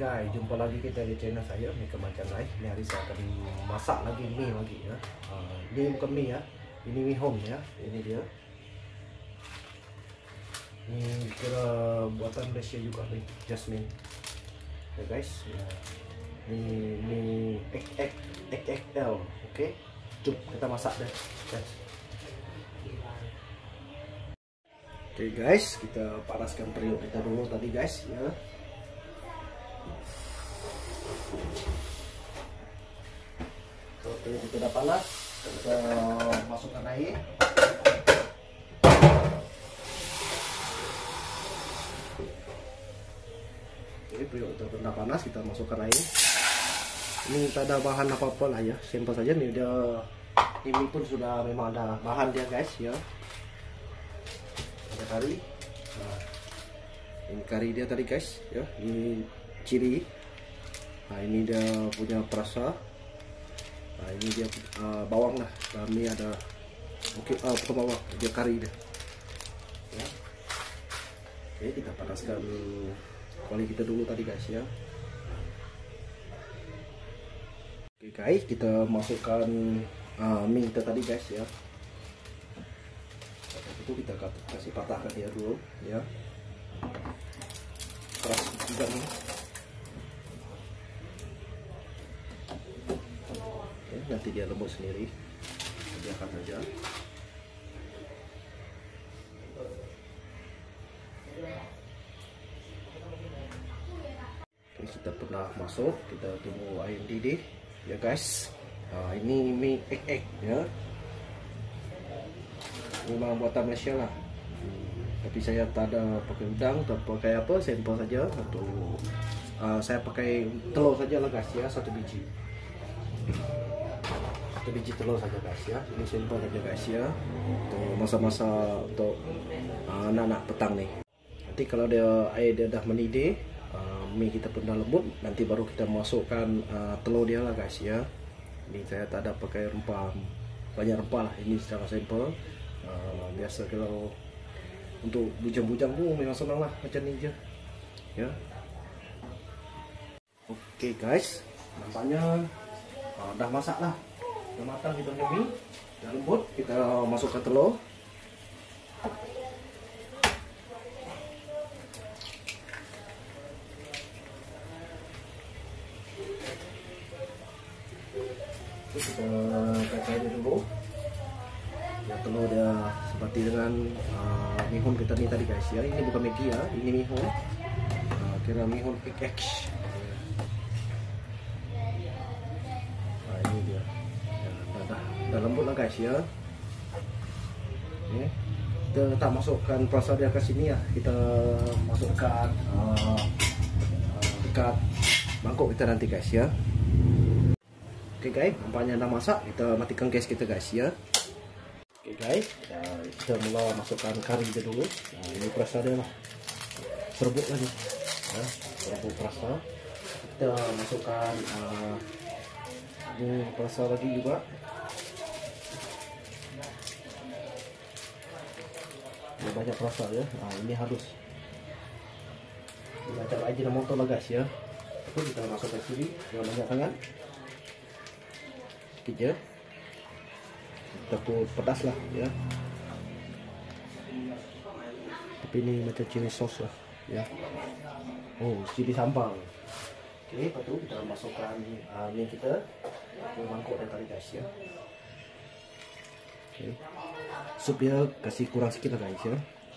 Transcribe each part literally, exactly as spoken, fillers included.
guys, jumpa lagi kita di channel saya Mika Macam guys. Ini hari saya akan masak lagi mie lagi ya. Uh, ini bukan mie ya, ini mie home ya. Ini dia. Ini kira buatan Malaysia juga nih, Jasmine. Ya guys, ya. Ini mie X X L, oke? Okay? Jom kita masak deh, guys. Oke okay guys, kita panaskan periuk kita dulu tadi guys ya. Oke, itu udah panas, kita masukkan air. Oke, periuk itu udah panas, kita masukkan air. Ini tak ada bahan apa-apa lah ya, simpel saja nih. Dia ini pun sudah memang ada bahan dia guys ya. Ada kari, nah, ini kari dia tadi guys ya. Ini ciri. Nah ini dia punya perasa. Nah ini dia uh, bawang lah. Dan ini ada oke, okay, uh, bukan bawang, dia kari dia. Ya. Oke, kita panaskan kuali kita dulu tadi guys ya. Oke guys, kita masukkan uh, mie kita tadi guys ya. Setelah itu kita kasih patahkan dia dulu ya. Keras juga nih. Oke, nanti dia lembut sendiri. Biarkan saja. Oke, kita pernah masuk, kita tunggu air mendidih. Ya guys, nah, ini mie X X ya, memang buatan Malaysia lah. Hmm, tapi saya tak ada pakai udang, tak pakai apa, sampel saja. Atau uh, saya pakai telur saja lah guys ya, satu biji, satu biji telur saja guys ya. Ini sampel saja guys ya, untuk masa-masa untuk uh, anak-anak petang nih. Nanti kalau dia air dia dah mendidih, mie kita pun dah lembut, nanti baru kita masukkan uh, telur dia lah guys ya. Ini saya tak ada pakai rempah, banyak rempah lah, ini secara simple. Uh, biasa kalau untuk bujang-bujang pun memang senang lah macam ni je ya. Oke okay guys, nampaknya uh, dah masak lah, dah matang kita punya mie, dah lembut. Kita masukkan telur. Kita kacau dia dulu ya, telur dia seperti dengan uh, mihun kita ni tadi guys ya. Ini bukan Maggi ya, ini mihun, uh, kira mihun X X. Nah ini dia ya, dah, dah, dah lembut lah guys ya. Okay. Kita tak masukkan perasa dia ke sini ya, kita masukkan uh, uh, dekat mangkuk kita nanti guys ya. Oke okay guys, nampaknya dah masak, kita matikan gas kita guys ya. Oke okay guys, ya, kita mula masukkan kari dia dulu. Nah, ini perasa dia lah, serbuk lagi ya, serbuk perasa. Kita masukkan uh, ini perasa lagi juga. Ini banyak perasa ya. Nah, ini halus, ini macam Ajinomoto lah guys ya. Itu kita masukkan sini, jangan banyak sangat. Ya, takut pedas lah ya, tapi ini macam chili sauce lah ya. Oh, chili sambal. Oke, lepas tu kita masukkan uh, mie kita ke mangkuk dan tadi guys ya. Oke, sup dia kasih kurang sikit lah guys ya.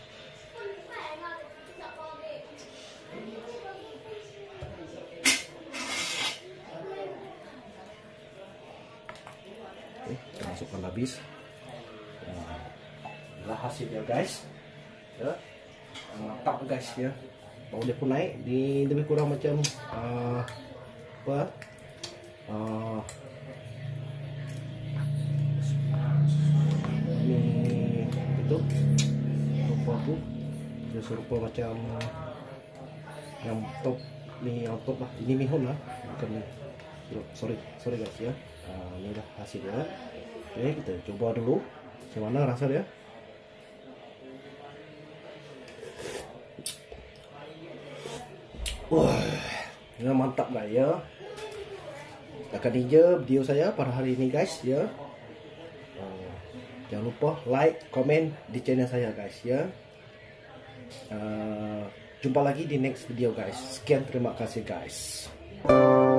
Oke, kita masukkan habis. Nah, inilah hasilnya guys ya, mantap guys ya. Bau dia pun naik, di lebih kurang macam uh, apa uh, ini itu rupa tu dia serupa macam yang top ni, yang top lah. Ini mihun lah, bukan sorry sorry guys ya. Nah, ini dah hasilnya. Oke, kita coba dulu macam mana rasa dia. Wah, Ya, mantap guys ya. Akan hingga video saya pada hari ini guys ya. Uh, jangan lupa like, komen di channel saya guys ya. Uh, jumpa lagi di next video guys. Sekian, terima kasih guys.